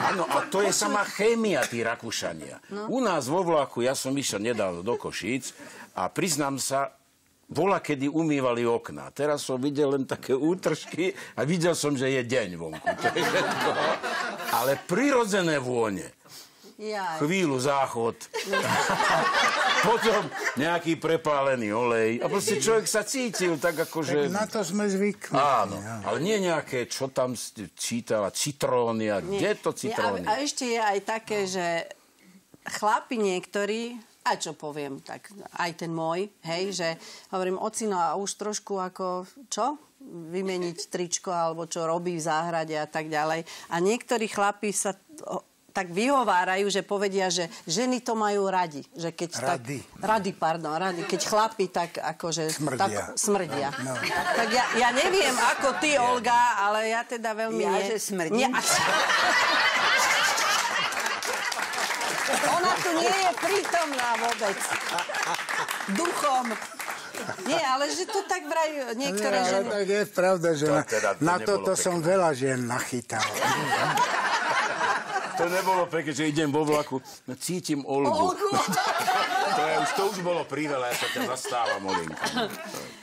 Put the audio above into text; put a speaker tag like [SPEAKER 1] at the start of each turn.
[SPEAKER 1] Áno, a to je sama chémia, tí Rakúšania. U nás vo vlaku, ja som išiel nedávno do Košíc a priznám sa, bola, kedy umývali okná. Teraz som videl len také útržky a videl som, že je deň vonku. To je všetko. Ale prirodzené vône. Chvíľu záchod. Potom nejaký prepálený olej. A proste človek sa cítil tak akože...
[SPEAKER 2] Tak na to sme zvykli.
[SPEAKER 1] Áno, ale nie nejaké, čo tam čítala, citróny a kde to citróny?
[SPEAKER 3] A ešte je aj také, že chlapi niektorí, a čo poviem, tak aj ten môj, hej, že hovorím, ocino, a už trošku ako, čo? Vymeniť tričko, alebo čo robí v záhrade a tak ďalej. A niektorí chlapi sa tak vyhovárajú, že povedia, že ženy to majú radi. Že keď radi. Keď chlapi tak akože... Smrdia. No. Tak ja neviem, ako ty, Olga, ale ja teda veľmi...
[SPEAKER 4] Ja, že smrdím?
[SPEAKER 3] Ona tu nie je prítomná vôbec. Duchom. Nie, ale že to tak vraj niektoré ženy...
[SPEAKER 2] Tak je pravda, že na toto som veľa žien nachytal.
[SPEAKER 1] To nebolo pekne, že idem vo vlaku, cítim Olgu. To už bolo priveľa, ja sa ťa zastávam, Olinka.